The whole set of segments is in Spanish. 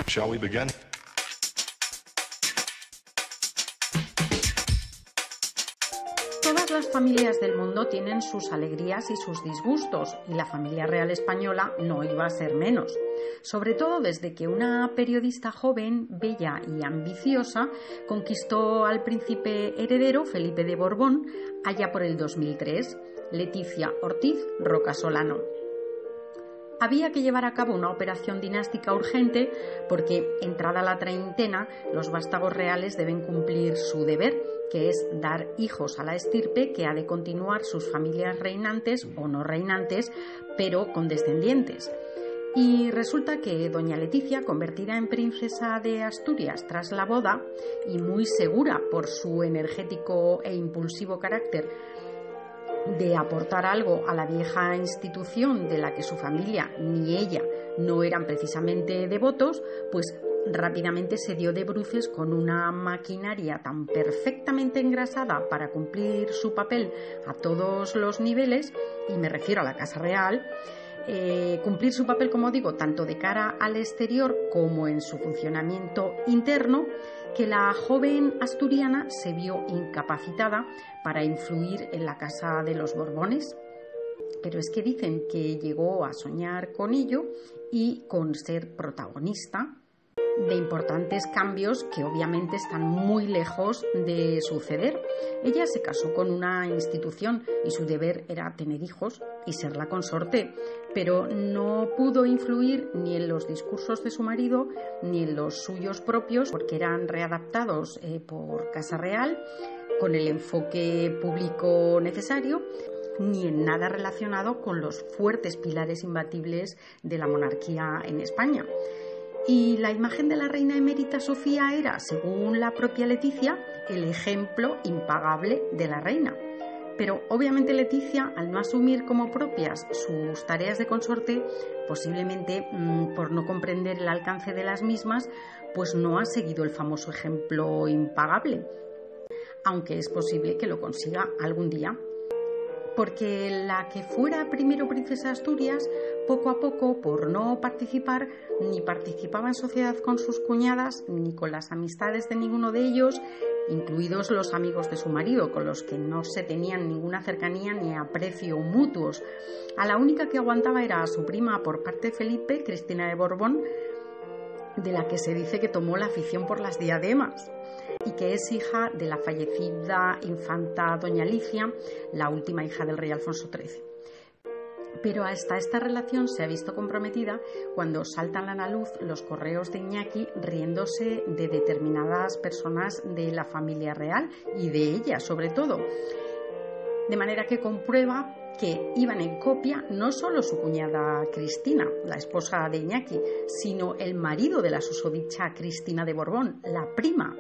Shall we begin? Todas las familias del mundo tienen sus alegrías y sus disgustos, y la familia real española no iba a ser menos. Sobre todo desde que una periodista joven, bella y ambiciosa conquistó al príncipe heredero Felipe de Borbón allá por el 2003, Leticia Ortiz Rocasolano. Había que llevar a cabo una operación dinástica urgente porque, entrada la treintena, los vástagos reales deben cumplir su deber, que es dar hijos a la estirpe que ha de continuar sus familias reinantes o no reinantes, pero con descendientes. Y resulta que doña Leticia, convertida en princesa de Asturias tras la boda, y muy segura por su energético e impulsivo carácter de aportar algo a la vieja institución de la que su familia ni ella no eran precisamente devotos, pues rápidamente se dio de bruces con una maquinaria tan perfectamente engrasada para cumplir su papel a todos los niveles, y me refiero a la Casa Real, cumplir su papel, como digo, tanto de cara al exterior como en su funcionamiento interno, que la joven asturiana se vio incapacitada para influir en la casa de los Borbones. Pero es que dicen que llegó a soñar con ello y con ser protagonista de importantes cambios que obviamente están muy lejos de suceder. Ella se casó con una institución y su deber era tener hijos y ser la consorte, pero no pudo influir ni en los discursos de su marido ni en los suyos propios, porque eran readaptados por Casa Real con el enfoque público necesario, ni en nada relacionado con los fuertes pilares imbatibles de la monarquía en España. Y la imagen de la reina emérita Sofía era, según la propia Leticia, el ejemplo impagable de la reina. Pero obviamente Leticia, al no asumir como propias sus tareas de consorte, posiblemente por no comprender el alcance de las mismas, pues no ha seguido el famoso ejemplo impagable, aunque es posible que lo consiga algún día. Porque la que fuera primero princesa de Asturias, poco a poco, por no participar, ni participaba en sociedad con sus cuñadas, ni con las amistades de ninguno de ellos, incluidos los amigos de su marido, con los que no se tenían ninguna cercanía ni aprecio mutuos. A la única que aguantaba era a su prima por parte de Felipe, Cristina de Borbón, de la que se dice que tomó la afición por las diademas, y que es hija de la fallecida infanta doña Alicia, la última hija del rey Alfonso XIII. Pero hasta esta relación se ha visto comprometida cuando saltan a la luz los correos de Iñaki riéndose de determinadas personas de la familia real y de ella sobre todo. De manera que comprueba que iban en copia no solo su cuñada Cristina, la esposa de Iñaki, sino el marido de la susodicha Cristina de Borbón, la prima,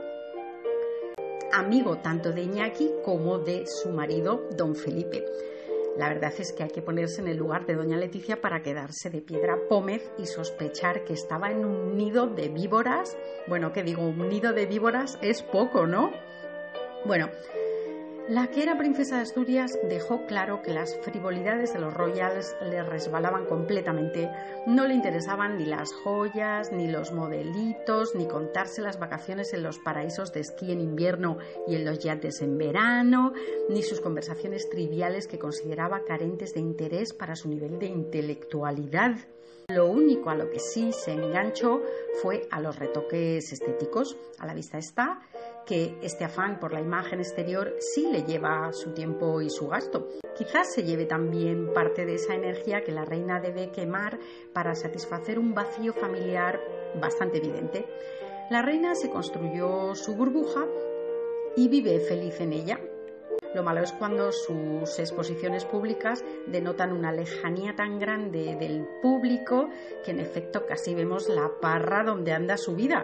amigo tanto de Iñaki como de su marido, don Felipe. La verdad es que hay que ponerse en el lugar de doña Leticia para quedarse de piedra pómez y sospechar que estaba en un nido de víboras. Bueno, ¿qué digo? Un nido de víboras es poco, ¿no? Bueno, la que era princesa de Asturias dejó claro que las frivolidades de los royals le resbalaban completamente. No le interesaban ni las joyas, ni los modelitos, ni contarse las vacaciones en los paraísos de esquí en invierno y en los yates en verano, ni sus conversaciones triviales que consideraba carentes de interés para su nivel de intelectualidad. Lo único a lo que sí se enganchó fue a los retoques estéticos. A la vista está que este afán por la imagen exterior sí le lleva su tiempo y su gasto. Quizás se lleve también parte de esa energía que la reina debe quemar para satisfacer un vacío familiar bastante evidente. La reina se construyó su burbuja y vive feliz en ella. Lo malo es cuando sus exposiciones públicas denotan una lejanía tan grande del público que en efecto casi vemos la parra donde anda su vida.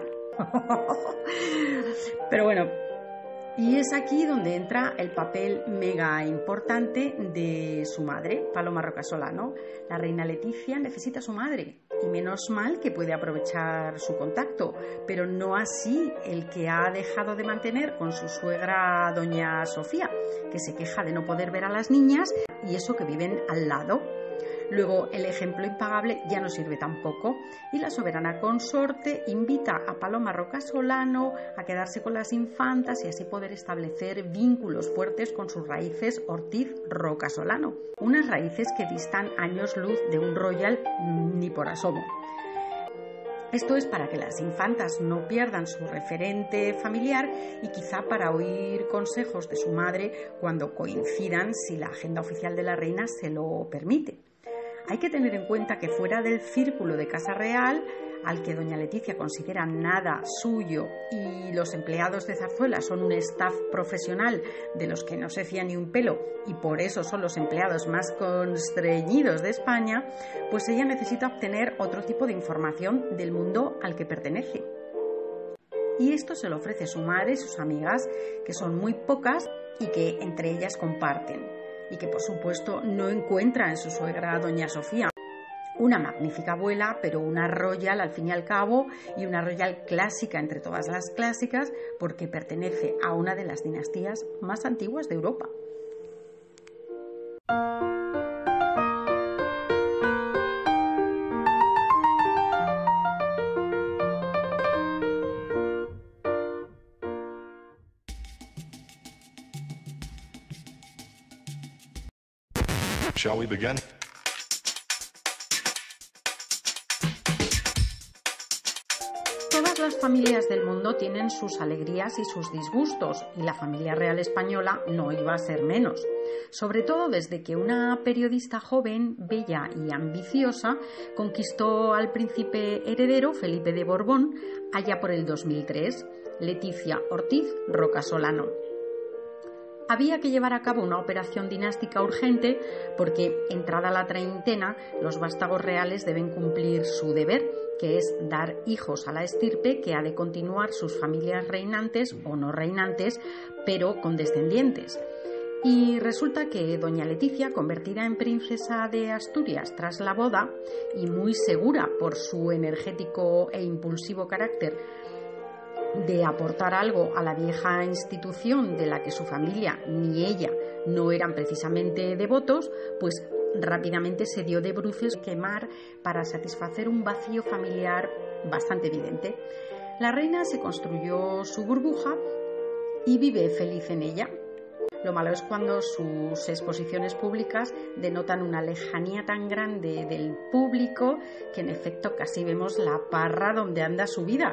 Pero bueno, y es aquí donde entra el papel mega importante de su madre, Paloma Rocasolano. La reina Leticia necesita a su madre y menos mal que puede aprovechar su contacto, pero no así el que ha dejado de mantener con su suegra doña Sofía, que se queja de no poder ver a las niñas y eso que viven al lado. Luego el ejemplo impagable ya no sirve tampoco y la soberana consorte invita a Paloma Roca Solano a quedarse con las infantas y así poder establecer vínculos fuertes con sus raíces Ortiz Roca Solano, unas raíces que distan años luz de un royal ni por asomo. Esto es para que las infantas no pierdan su referente familiar y quizá para oír consejos de su madre cuando coincidan, si la agenda oficial de la reina se lo permite. Hay que tener en cuenta que fuera del círculo de Casa Real, al que doña Leticia considera nada suyo y los empleados de Zarzuela son un staff profesional de los que no se fía ni un pelo y por eso son los empleados más constreñidos de España, pues ella necesita obtener otro tipo de información del mundo al que pertenece. Y esto se lo ofrece su madre y sus amigas, que son muy pocas y que entre ellas comparten, y que por supuesto no encuentra en su suegra doña Sofía. Una magnífica abuela, pero una royal al fin y al cabo, y una royal clásica entre todas las clásicas, porque pertenece a una de las dinastías más antiguas de Europa. Shall we begin? Todas las familias del mundo tienen sus alegrías y sus disgustos, y la familia real española no iba a ser menos. Sobre todo desde que una periodista joven, bella y ambiciosa conquistó al príncipe heredero Felipe de Borbón allá por el 2003, Leticia Ortiz Roca Solano. Había que llevar a cabo una operación dinástica urgente porque, entrada la treintena, los vástagos reales deben cumplir su deber, que es dar hijos a la estirpe que ha de continuar sus familias reinantes o no reinantes, pero con descendientes. Y resulta que doña Leticia, convertida en princesa de Asturias tras la boda, y muy segura por su energético e impulsivo carácter de aportar algo a la vieja institución de la que su familia ni ella no eran precisamente devotos, pues rápidamente se dio de bruces quemar para satisfacer un vacío familiar bastante evidente. La reina se construyó su burbuja y vive feliz en ella. Lo malo es cuando sus exposiciones públicas denotan una lejanía tan grande del público que en efecto casi vemos la parra donde anda su vida.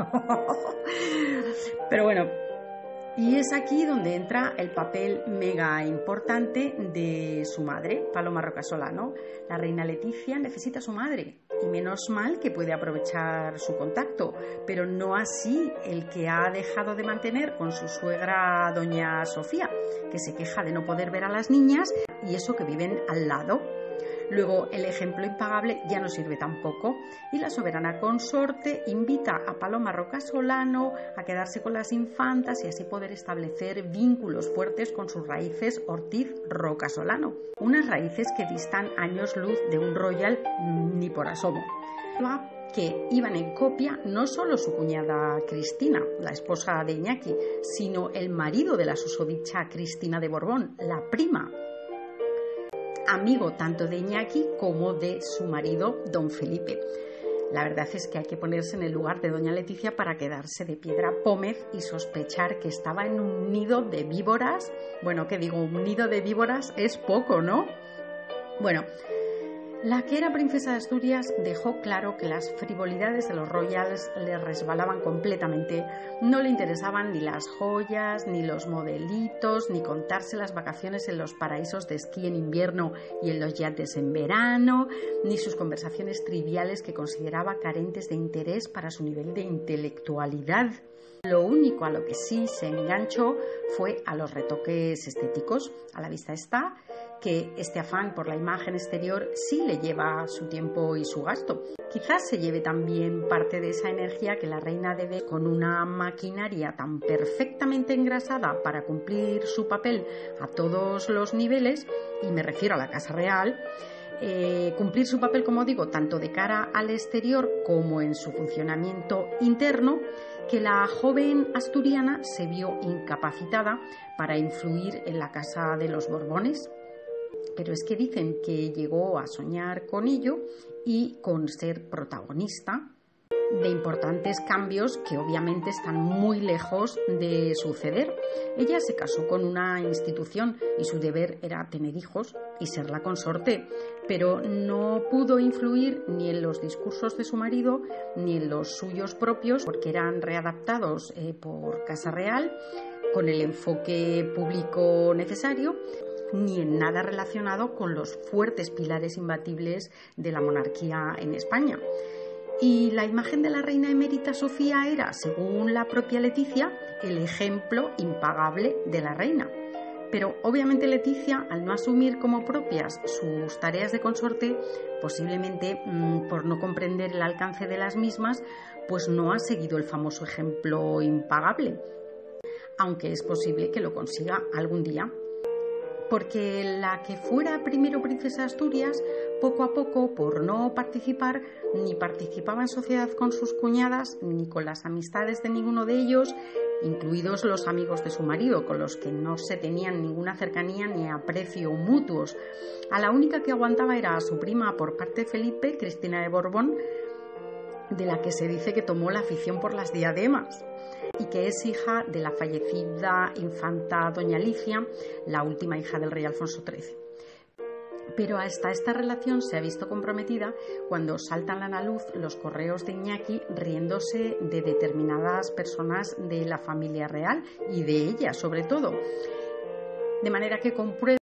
Pero bueno, y es aquí donde entra el papel mega importante de su madre, Paloma Roca Solano. La reina Leticia necesita a su madre y menos mal que puede aprovechar su contacto, pero no así el que ha dejado de mantener con su suegra doña Sofía, que se queja de no poder ver a las niñas y eso que viven al lado. Luego el ejemplo impagable ya no sirve tampoco y la soberana consorte invita a Paloma Roca Solano a quedarse con las infantas y así poder establecer vínculos fuertes con sus raíces Ortiz Roca Solano, unas raíces que distan años luz de un royal ni por asomo. Que iban en copia no solo su cuñada Cristina, la esposa de Iñaki, sino el marido de la susodicha Cristina de Borbón, la prima, amigo tanto de Iñaki como de su marido, don Felipe. La verdad es que hay que ponerse en el lugar de doña Leticia para quedarse de piedra pómez y sospechar que estaba en un nido de víboras. Bueno, ¿qué digo? Un nido de víboras es poco, ¿no? Bueno, la que era princesa de Asturias dejó claro que las frivolidades de los royals le resbalaban completamente. No le interesaban ni las joyas, ni los modelitos, ni contarse las vacaciones en los paraísos de esquí en invierno y en los yates en verano, ni sus conversaciones triviales que consideraba carentes de interés para su nivel de intelectualidad. Lo único a lo que sí se enganchó fue a los retoques estéticos. A la vista está que este afán por la imagen exterior sí le lleva su tiempo y su gasto. Quizás se lleve también parte de esa energía que la reina debe con una maquinaria tan perfectamente engrasada para cumplir su papel a todos los niveles, y me refiero a la Casa Real, cumplir su papel, como digo, tanto de cara al exterior como en su funcionamiento interno, que la joven asturiana se vio incapacitada para influir en la Casa de los Borbones. Pero es que dicen que llegó a soñar con ello y con ser protagonista de importantes cambios que obviamente están muy lejos de suceder. Ella se casó con una institución y su deber era tener hijos y ser la consorte, pero no pudo influir ni en los discursos de su marido ni en los suyos propios, porque eran readaptados por Casa Real con el enfoque público necesario, ni en nada relacionado con los fuertes pilares imbatibles de la monarquía en España. Y la imagen de la reina emérita Sofía era, según la propia Leticia, el ejemplo impagable de la reina. Pero obviamente Leticia, al no asumir como propias sus tareas de consorte, posiblemente por no comprender el alcance de las mismas, pues no ha seguido el famoso ejemplo impagable, aunque es posible que lo consiga algún día. Porque la que fuera primero princesa de Asturias, poco a poco, por no participar, ni participaba en sociedad con sus cuñadas, ni con las amistades de ninguno de ellos, incluidos los amigos de su marido, con los que no se tenían ninguna cercanía ni aprecio mutuos. A la única que aguantaba era a su prima por parte de Felipe, Cristina de Borbón, de la que se dice que tomó la afición por las diademas, y que es hija de la fallecida infanta doña Alicia, la última hija del rey Alfonso XIII. Pero hasta esta relación se ha visto comprometida cuando saltan a la luz los correos de Iñaki riéndose de determinadas personas de la familia real y de ella sobre todo, de manera que comprueba